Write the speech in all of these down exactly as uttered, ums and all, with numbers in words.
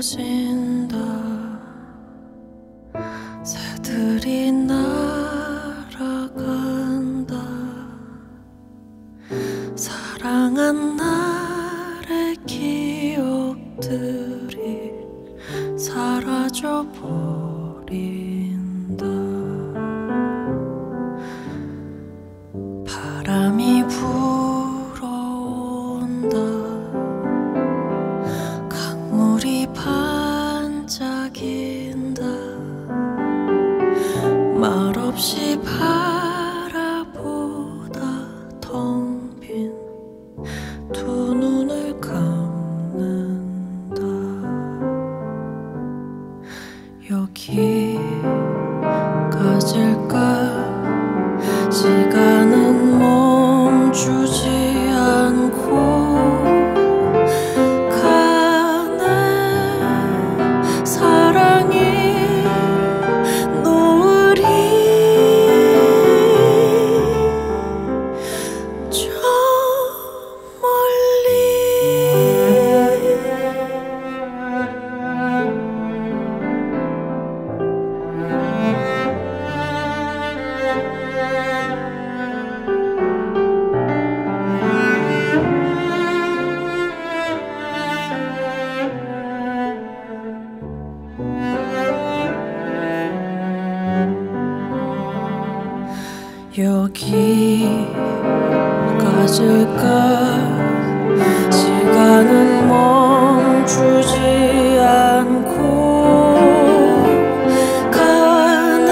떨어진다. 새들이 날아간다. 사랑한 날의 기억들이 사라져버린다. 바람이 불어온다. 강물이 반짝인다. 말없이 바라보다 텅 빈 두 눈을 감는다. 여기까지일까? 시간은 멈추지 않고 가네. 사랑이 노을이 저 멀리. 여기까지일까? 시간은 멈추지 않고 가네.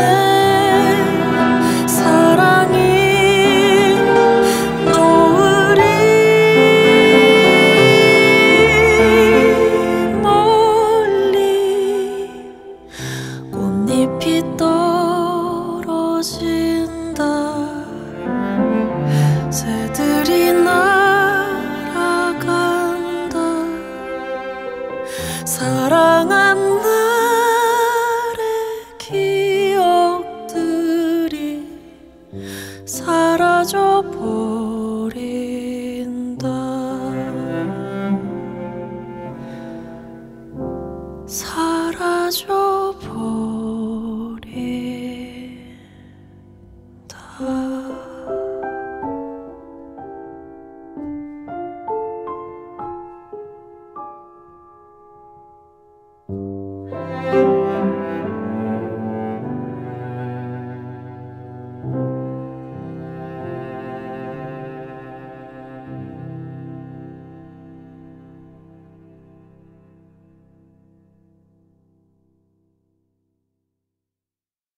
사랑이 노을이 멀리. 꽃잎이 떨어진다. 새들이 날아간다. 사랑한 날의 기억들이 사라져버린다. 사라져